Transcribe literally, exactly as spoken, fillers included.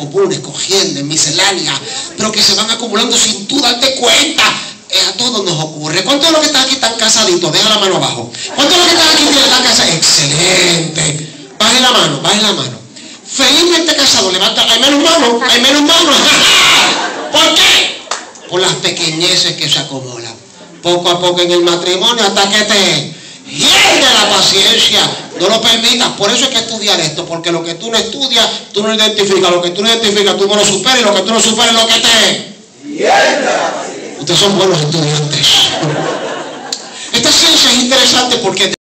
comunes, cogiendo, misceláneas, pero que se van acumulando sin tú darte cuenta. Eh, a todos nos ocurre. ¿Cuántos de los que están aquí están casaditos? Deja la mano abajo. ¿Cuántos de los que están aquí están casados? Excelente. Baje la mano, baje la mano. Felizmente casado, levanta, hay menos manos, hay menos manos. ¿Por qué? Por las pequeñeces que se acumulan. Poco a poco en el matrimonio hasta que te hiende la paciencia. No lo permitas. Por eso hay que estudiar esto, porque lo que tú no estudias, tú no lo identificas. Lo que tú no identificas, tú no lo superas. Y lo que tú no superas es lo que te hiende la paciencia. Ustedes son buenos estudiantes. Esta ciencia es interesante porque